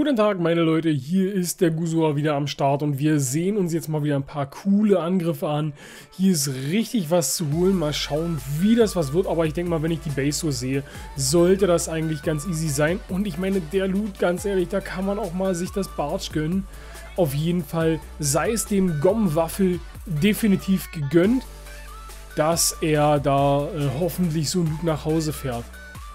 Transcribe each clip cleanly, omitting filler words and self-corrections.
Guten Tag, meine Leute, hier ist der Guzua wieder am Start und wir sehen uns jetzt mal wieder ein paar coole Angriffe an. Hier ist richtig was zu holen, mal schauen, wie das was wird, aber ich denke mal, wenn ich die Base so sehe, sollte das eigentlich ganz easy sein. Und ich meine, der Loot, ganz ehrlich, da kann man auch mal sich das Bartsch gönnen. Auf jeden Fall sei es dem Gom-Waffel definitiv gegönnt, dass er da hoffentlich so ein Loot nach Hause fährt.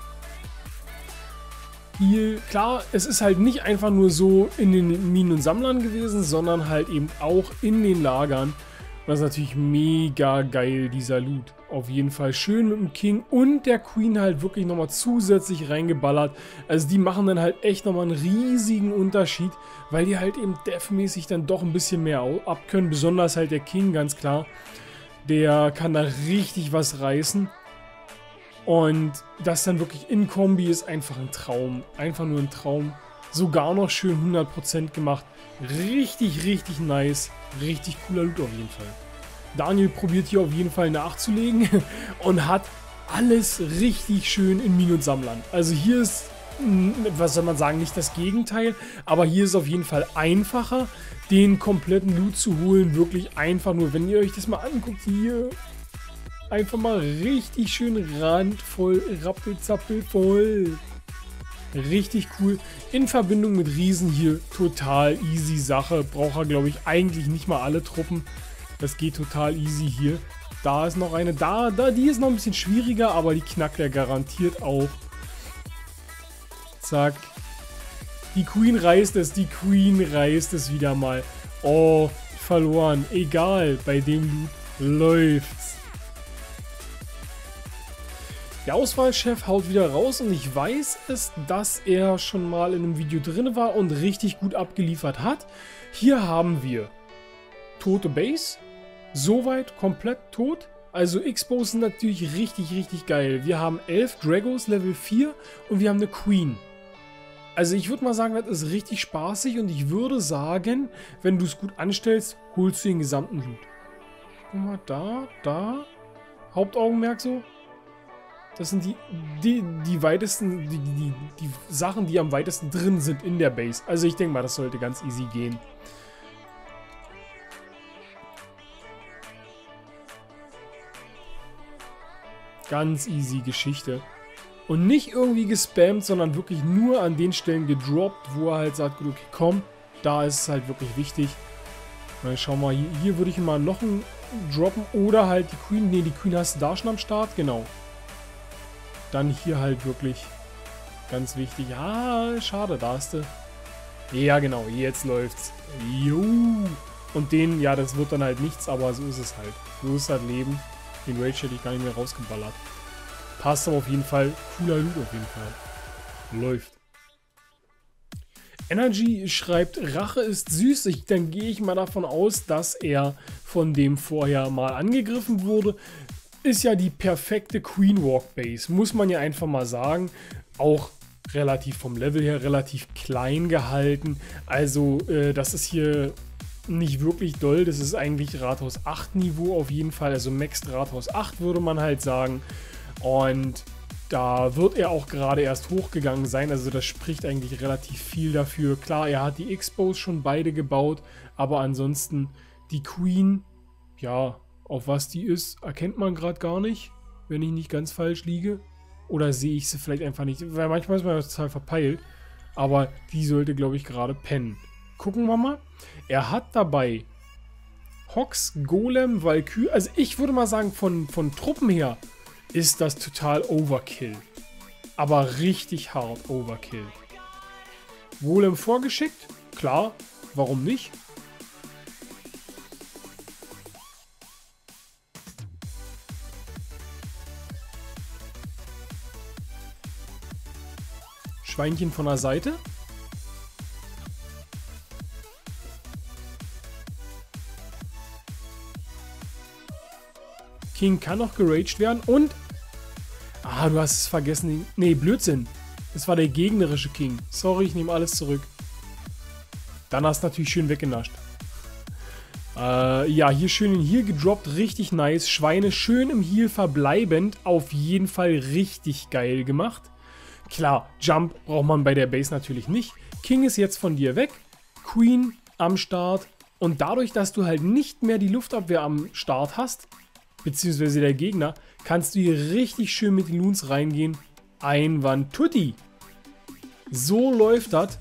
Hier, klar, es ist halt nicht einfach nur so in den Minen und Sammlern gewesen, sondern halt eben auch in den Lagern. Und das ist natürlich mega geil, dieser Loot. Auf jeden Fall schön mit dem King und der Queen halt wirklich nochmal zusätzlich reingeballert. Also die machen dann halt echt nochmal einen riesigen Unterschied, weil die halt eben deathmäßig dann doch ein bisschen mehr abkönnen. Besonders halt der King, ganz klar. Der kann da richtig was reißen. Und das dann wirklich in Kombi ist einfach ein Traum. Einfach nur ein Traum. Sogar noch schön 100% gemacht. Richtig, richtig nice. Richtig cooler Loot auf jeden Fall. Daniel probiert hier auf jeden Fall nachzulegen und hat alles richtig schön in Minen und Sammlern. Also hier ist, was soll man sagen, nicht das Gegenteil, aber hier ist es auf jeden Fall einfacher, den kompletten Loot zu holen. Wirklich einfach nur, wenn ihr euch das mal anguckt, hier einfach mal richtig schön randvoll, rappelzappelvoll. Richtig cool. In Verbindung mit Riesen hier total easy Sache. Braucht er, glaube ich, eigentlich nicht mal alle Truppen. Das geht total easy hier. Da ist noch eine, die ist noch ein bisschen schwieriger, aber die knackt er garantiert auch. Zack. Die Queen reißt es wieder mal. Oh, verloren. Egal, bei dem Loot läuft's. Der Auswahlchef haut wieder raus und ich weiß es, dass er schon mal in einem Video drin war und richtig gut abgeliefert hat. Hier haben wir tote Base, soweit komplett tot. Also X-Bows sind natürlich richtig, richtig geil. Wir haben 11 Dragos Level 4 und wir haben eine Queen. Also ich würde mal sagen, das ist richtig spaßig und ich würde sagen, wenn du es gut anstellst, holst du den gesamten Loot. Guck mal, da. Hauptaugenmerk so. Das sind die weitesten, die Sachen, die am weitesten drin sind in der Base. Also ich denke mal, das sollte ganz easy gehen. Ganz easy Geschichte. Und nicht irgendwie gespammt, sondern wirklich nur an den Stellen gedroppt, wo er halt sagt, gut, okay, komm, da ist es halt wirklich wichtig. Mal schauen wir mal, hier würde ich mal noch einen droppen oder halt die Queen. Ne, die Queen hast du da schon am Start, genau. Dann hier halt wirklich ganz wichtig. Ah, schade, da hast du. Ja, genau, jetzt läuft's. Juhu. Und den, ja, das wird dann halt nichts, aber so ist es halt. So ist halt Leben. Den Rage hätte ich gar nicht mehr rausgeballert. Passt aber auf jeden Fall. Cooler Loot auf jeden Fall. Läuft. Energy schreibt, Rache ist süß. Dann gehe ich mal davon aus, dass er von dem vorher mal angegriffen wurde. Ist ja die perfekte Queen Walk Base, muss man ja einfach mal sagen. Auch relativ vom Level her relativ klein gehalten. Also das ist hier nicht wirklich doll. Das ist eigentlich Rathaus 8 Niveau auf jeden Fall. Also Maxed Rathaus 8 würde man halt sagen. Und da wird er auch gerade erst hochgegangen sein. Also das spricht eigentlich relativ viel dafür. Klar, er hat die X-Bows schon beide gebaut. Aber ansonsten die Queen, ja, auf was die ist, erkennt man gerade gar nicht, wenn ich nicht ganz falsch liege. Oder sehe ich sie vielleicht einfach nicht, weil manchmal ist man total verpeilt. Aber die sollte, glaube ich, gerade pennen. Gucken wir mal. Er hat dabei Hox, Golem, Valkyrie. Also ich würde mal sagen, von Truppen her ist das total Overkill. Aber richtig hart Overkill. Golem vorgeschickt? Klar, warum nicht? Schweinchen von der Seite. King kann noch geraged werden und... Ah, du hast es vergessen. Nee, Blödsinn. Das war der gegnerische King. Sorry, ich nehme alles zurück. Dann hast du natürlich schön weggenascht. Ja, hier schön in Heal gedroppt. Richtig nice. Schweine schön im Heal verbleibend. Auf jeden Fall richtig geil gemacht. Klar, Jump braucht man bei der Base natürlich nicht. King ist jetzt von dir weg. Queen am Start. Und dadurch, dass du halt nicht mehr die Luftabwehr am Start hast, beziehungsweise der Gegner, kannst du hier richtig schön mit den Loons reingehen. Einwand Tutti. So läuft das.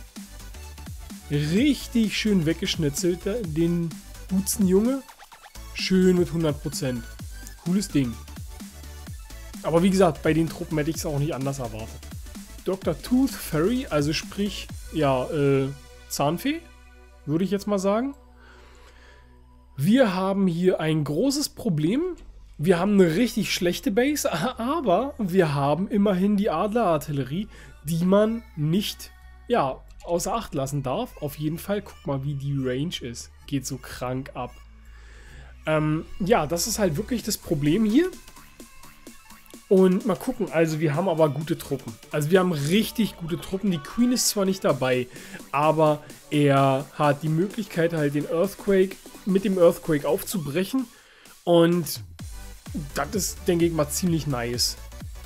Richtig schön weggeschnitzelt, den Butzenjunge. Schön mit 100%. Cooles Ding. Aber wie gesagt, bei den Truppen hätte ich es auch nicht anders erwartet. Dr. Tooth Fairy, also sprich, ja, Zahnfee, würde ich jetzt mal sagen. Wir haben hier ein großes Problem. Wir haben eine richtig schlechte Base, aber wir haben immerhin die Adlerartillerie, die man nicht, ja, außer Acht lassen darf. Auf jeden Fall, guck mal, wie die Range ist. Geht so krank ab. Ja, das ist halt wirklich das Problem hier. Und mal gucken, also wir haben aber gute Truppen. Also wir haben richtig gute Truppen. Die Queen ist zwar nicht dabei, aber er hat die Möglichkeit halt den Earthquake mit dem Earthquake aufzubrechen. Und das ist, denke ich mal, ziemlich nice.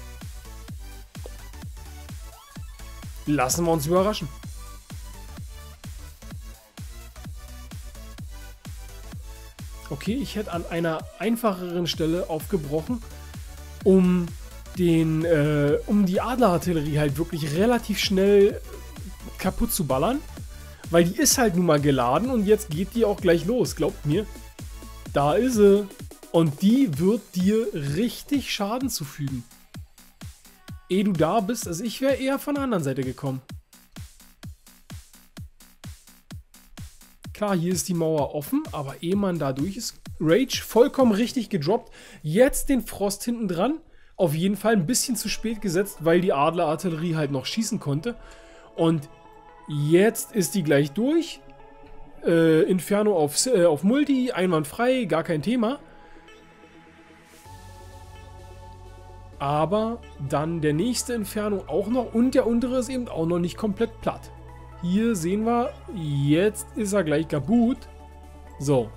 Lassen wir uns überraschen. Okay, ich hätte an einer einfacheren Stelle aufgebrochen, um die Adlerartillerie halt wirklich relativ schnell kaputt zu ballern. Weil die ist halt nun mal geladen und jetzt geht die auch gleich los, glaubt mir. Da ist sie. Und die wird dir richtig Schaden zufügen. Ehe du da bist, also ich wäre eher von der anderen Seite gekommen. Klar, hier ist die Mauer offen, aber ehe man da durch ist, Rage vollkommen richtig gedroppt. Jetzt den Frost hinten dran. Auf jeden Fall ein bisschen zu spät gesetzt, weil die Adlerartillerie halt noch schießen konnte. Und jetzt ist die gleich durch. Inferno auf Multi, einwandfrei, gar kein Thema. Aber dann der nächste Inferno auch noch und der untere ist eben auch noch nicht komplett platt. Hier sehen wir, jetzt ist er gleich kaputt. So.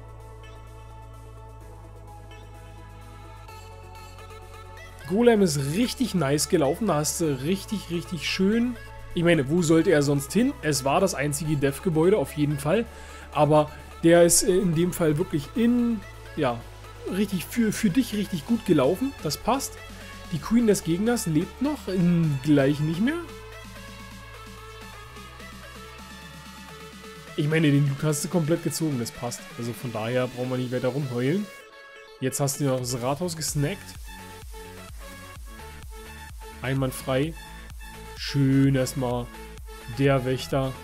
Golem ist richtig nice gelaufen. Da hast du richtig, richtig schön... Ich meine, wo sollte er sonst hin? Es war das einzige Dev-Gebäude, auf jeden Fall. Aber der ist in dem Fall wirklich richtig für dich richtig gut gelaufen. Das passt. Die Queen des Gegners lebt noch. Gleich nicht mehr. Ich meine, den Loot hast du komplett gezogen, das passt. Also von daher brauchen wir nicht weiter rumheulen. Jetzt hast du noch das Rathaus gesnackt. Einwandfrei. Schön erstmal der Wächter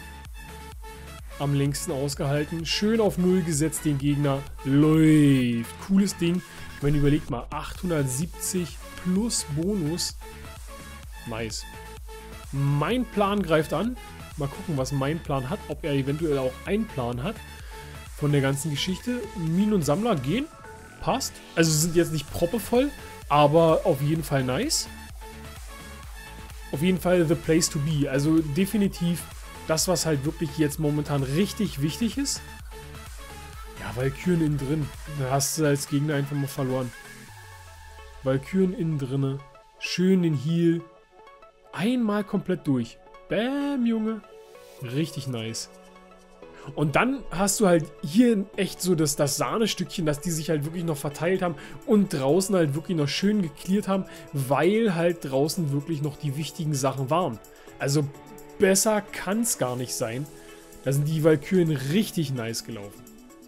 am längsten ausgehalten. Schön auf 0 gesetzt den Gegner. Läuft. Cooles Ding. Ich meine, überlegt mal, 870 plus Bonus. Nice. Mein Plan greift an. Mal gucken, was mein Plan hat. Ob er eventuell auch einen Plan hat von der ganzen Geschichte. Minen und Sammler gehen. Passt. Also sind jetzt nicht proppevoll, aber auf jeden Fall nice. Auf jeden Fall the place to be. Also definitiv das, was halt wirklich jetzt momentan richtig wichtig ist. Ja, Valkyren innen drin. Da hast du als Gegner einfach mal verloren. Valkyren innen drinne. Schön den Heal. Einmal komplett durch. Bäm, Junge. Richtig nice. Und dann hast du halt hier echt so das Sahnestückchen, dass die sich halt wirklich noch verteilt haben und draußen halt wirklich noch schön geklärt haben, weil halt draußen wirklich noch die wichtigen Sachen waren. Also besser kann es gar nicht sein. Da sind die Valkyren richtig nice gelaufen.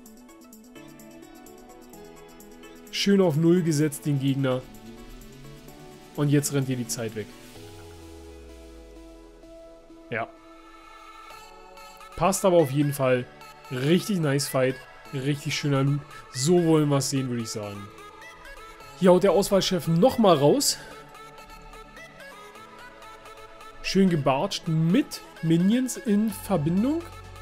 Schön auf 0 gesetzt den Gegner. Und jetzt rennt dir die Zeit weg. Ja. Passt aber auf jeden Fall. Richtig nice Fight. Richtig schöner Loot. So wollen wir es sehen, würde ich sagen. Hier haut der Auswahlchef nochmal raus. Schön gebartscht mit Minions in Verbindung.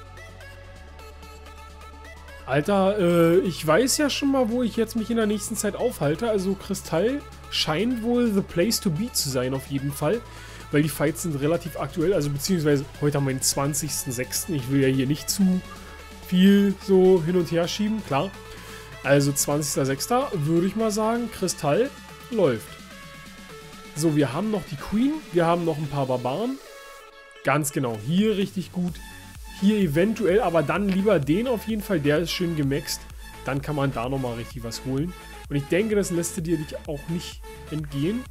Alter, ich weiß ja schon mal, wo ich jetzt mich in der nächsten Zeit aufhalte. Also Kristall scheint wohl the place to be zu sein, auf jeden Fall. Weil die Fights sind relativ aktuell, also beziehungsweise heute haben wir den 20.06. Ich will ja hier nicht zu viel so hin und her schieben, klar. Also 20.06. würde ich mal sagen, Kristall läuft. So, wir haben noch die Queen. Wir haben noch ein paar Barbaren. Ganz genau. Hier richtig gut. Hier eventuell, aber dann lieber den auf jeden Fall. Der ist schön gemaxt. Dann kann man da nochmal richtig was holen. Und ich denke, das lässt dir dich auch nicht entgehen.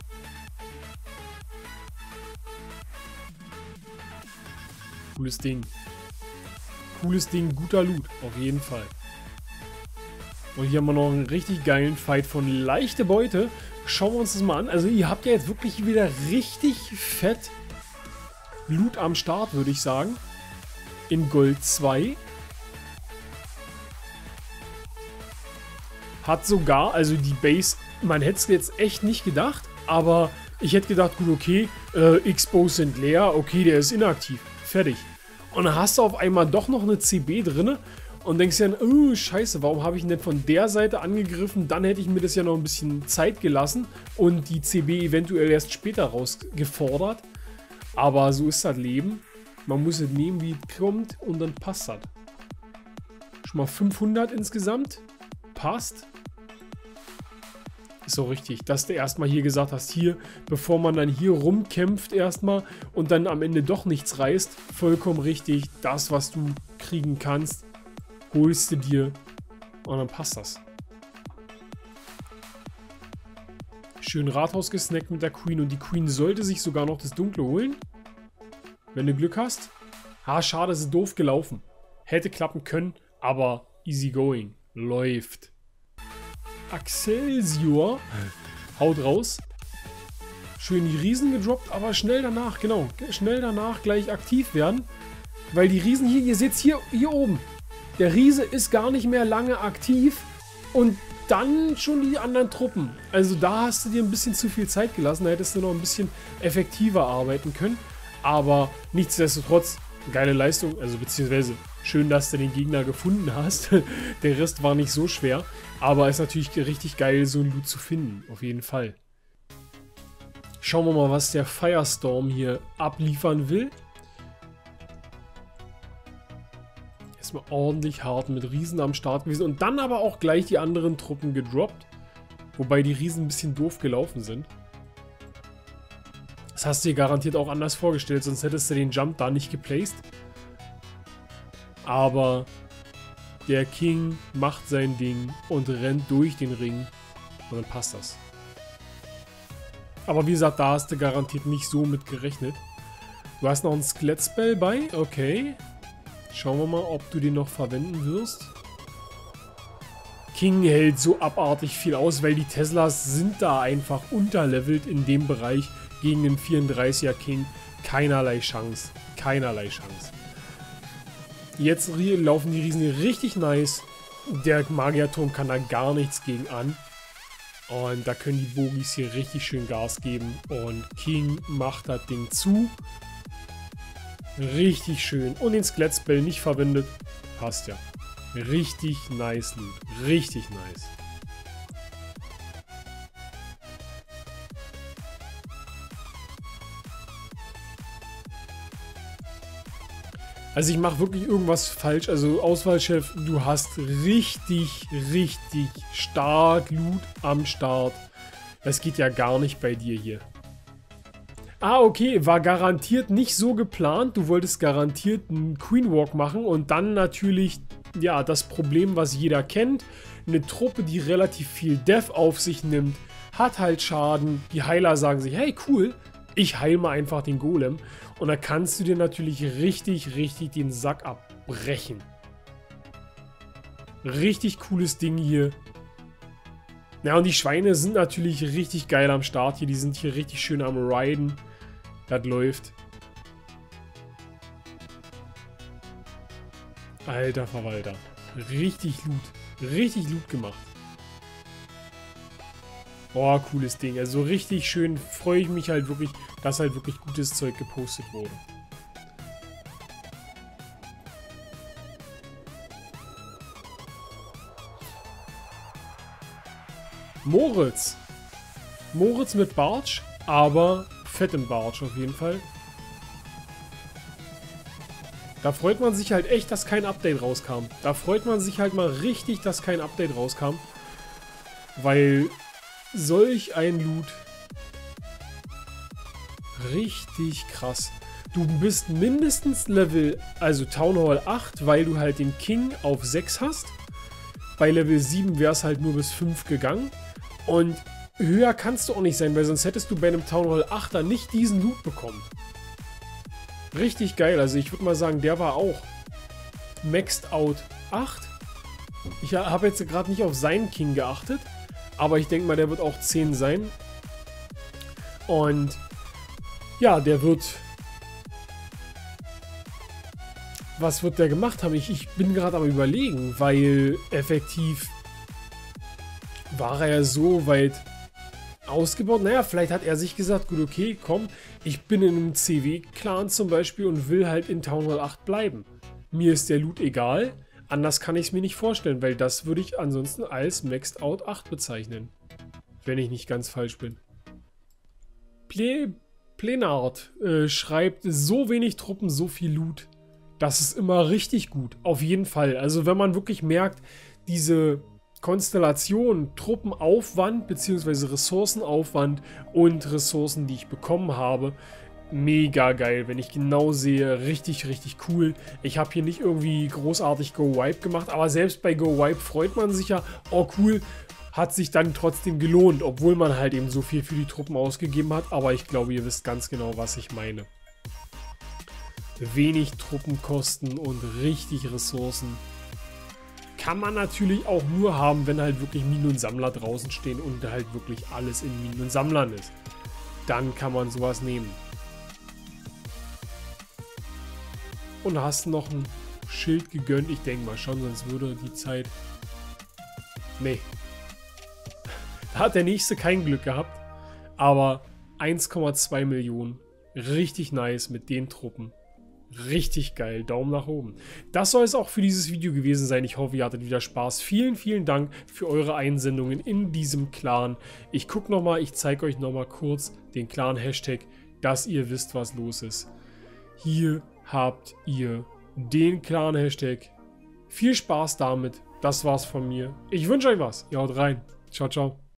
Cooles Ding. Cooles Ding, guter Loot. Auf jeden Fall. Und hier haben wir noch einen richtig geilen Fight von leichte Beute. Schauen wir uns das mal an. Also ihr habt ja jetzt wirklich wieder richtig fett Loot am Start, würde ich sagen. In Gold 2. Hat sogar, also die Base, man hätte es jetzt echt nicht gedacht, aber ich hätte gedacht, gut, okay, Expos sind leer, okay, der ist inaktiv, fertig. Und dann hast du auf einmal doch noch eine CB drin und denkst dir dann, oh, scheiße, warum habe ich ihn denn von der Seite angegriffen? Dann hätte ich mir das ja noch ein bisschen Zeit gelassen und die CB eventuell erst später rausgefordert. Aber so ist das Leben. Man muss es nehmen, wie es kommt und dann passt das. Schon mal 500 insgesamt. Passt. Ist so richtig, dass du erstmal hier gesagt hast, hier, bevor man dann hier rumkämpft erstmal und dann am Ende doch nichts reißt. Vollkommen richtig, das, was du kriegen kannst, holst du dir und dann passt das. Schön Rathaus gesnackt mit der Queen und die Queen sollte sich sogar noch das Dunkle holen. Wenn du Glück hast. Ah, schade, es ist doof gelaufen. Hätte klappen können, aber easy going. Läuft. Excelsior. Haut raus. Schön die Riesen gedroppt, aber schnell danach, genau. Schnell danach gleich aktiv werden. Weil die Riesen hier, ihr seht es hier oben. Der Riese ist gar nicht mehr lange aktiv. Und dann schon die anderen Truppen. Also da hast du dir ein bisschen zu viel Zeit gelassen. Da hättest du noch ein bisschen effektiver arbeiten können. Aber nichtsdestotrotz, geile Leistung. Also beziehungsweise schön, dass du den Gegner gefunden hast. Der Rest war nicht so schwer. Aber ist natürlich richtig geil, so ein Loot zu finden. Auf jeden Fall. Schauen wir mal, was der Firestorm hier abliefern will. Erstmal ordentlich hart mit Riesen am Start gewesen. Und dann aber auch gleich die anderen Truppen gedroppt. Wobei die Riesen ein bisschen doof gelaufen sind. Das hast du dir garantiert auch anders vorgestellt, sonst hättest du den Jump da nicht geplaced. Aber der King macht sein Ding und rennt durch den Ring und dann passt das. Aber wie gesagt, da hast du garantiert nicht so mit gerechnet. Du hast noch einen Skelett-Spell bei, okay. Schauen wir mal, ob du den noch verwenden wirst. King hält so abartig viel aus, weil die Teslas sind da einfach unterlevelt in dem Bereich gegen den 34er King. Keinerlei Chance. Keinerlei Chance. Jetzt laufen die Riesen richtig nice. Der Magierturm kann da gar nichts gegen an. Und da können die Bogis hier richtig schön Gas geben. Und King macht das Ding zu. Richtig schön. Und den Skelett-Spell nicht verwendet. Passt ja. Richtig nice Loot. Richtig nice. Also ich mache wirklich irgendwas falsch. Also Auswahlchef, du hast richtig, richtig stark Loot am Start. Das geht ja gar nicht bei dir hier. Ah, okay, war garantiert nicht so geplant. Du wolltest garantiert einen Queen Walk machen und dann natürlich, ja, das Problem, was jeder kennt. Eine Truppe, die relativ viel Death auf sich nimmt, hat halt Schaden. Die Heiler sagen sich, hey, cool, ich heile mal einfach den Golem. Und da kannst du dir natürlich richtig, richtig den Sack abbrechen. Richtig cooles Ding hier. Ja, und die Schweine sind natürlich richtig geil am Start hier. Die sind hier richtig schön am Riden. Das läuft. Alter Verwalter. Richtig Loot. Richtig Loot gemacht. Oh, cooles Ding. Also richtig schön freue ich mich halt wirklich, dass halt wirklich gutes Zeug gepostet wurde. Moritz. Moritz mit Bartsch, aber fettem Bartsch auf jeden Fall. Da freut man sich halt echt, dass kein Update rauskam. Da freut man sich halt mal richtig, dass kein Update rauskam. Weil solch ein Loot Richtig krass. Du bist mindestens Level, also Town Hall 8, weil du halt den King auf 6 hast. Bei Level 7 wäre es halt nur bis 5 gegangen. Und höher kannst du auch nicht sein, weil sonst hättest du bei einem Town Hall 8er nicht diesen Loot bekommen. Richtig geil. Also ich würde mal sagen, der war auch Maxed Out 8. Ich habe jetzt gerade nicht auf seinen King geachtet, aber ich denke mal, der wird auch 10 sein. Und ja, der wird... Was wird der gemacht haben? Ich bin gerade am Überlegen, weil effektiv war er ja so weit ausgebaut. Naja, vielleicht hat er sich gesagt, gut, okay, komm, ich bin in einem CW-Clan zum Beispiel und will halt in Town Hall 8 bleiben. Mir ist der Loot egal, anders kann ich es mir nicht vorstellen, weil das würde ich ansonsten als Maxed Out 8 bezeichnen. Wenn ich nicht ganz falsch bin. Plenard schreibt, so wenig Truppen, so viel Loot. Das ist immer richtig gut, auf jeden Fall. Also wenn man wirklich merkt, diese Konstellation, Truppenaufwand bzw. Ressourcenaufwand und Ressourcen, die ich bekommen habe, mega geil. Wenn ich genau sehe, richtig, richtig cool. Ich habe hier nicht irgendwie großartig Go Wipe gemacht, aber selbst bei Go Wipe freut man sich ja, oh cool, hat sich dann trotzdem gelohnt, obwohl man halt eben so viel für die Truppen ausgegeben hat. Aber ich glaube, ihr wisst ganz genau, was ich meine. Wenig Truppenkosten und richtig Ressourcen. Kann man natürlich auch nur haben, wenn halt wirklich Minen und Sammler draußen stehen und halt wirklich alles in Minen und Sammlern ist. Dann kann man sowas nehmen. Und hast noch ein Schild gegönnt. Ich denke mal schon, sonst würde die Zeit... Nee. Da hat der nächste kein Glück gehabt. Aber 1,2 Millionen. Richtig nice mit den Truppen. Richtig geil, Daumen nach oben. Das soll es auch für dieses Video gewesen sein. Ich hoffe, ihr hattet wieder Spaß. Vielen, vielen Dank für eure Einsendungen in diesem Clan. Ich gucke nochmal, ich zeige euch nochmal kurz den Clan-Hashtag, dass ihr wisst, was los ist. Hier habt ihr den Clan-Hashtag. Viel Spaß damit. Das war's von mir. Ich wünsche euch was. Ihr haut rein. Ciao, ciao.